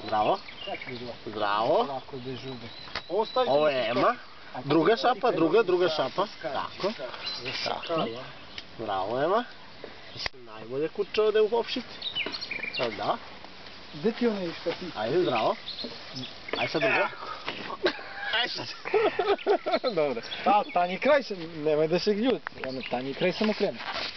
Zdravo. Zdravo. Ovako dežurno. Ovo je Ema. Druga šapa, druga šapa. Tako. Tako. Bravo, Ema. Najbolje kuće ovdje u opštini. Evo da. Gde ti onaj štapić? Ajde, zdravo. Ajde sad drugo. Ajde sad. Dobro. Tanji kraj se, nemoj da se ljuti. Tanji kraj samo krene.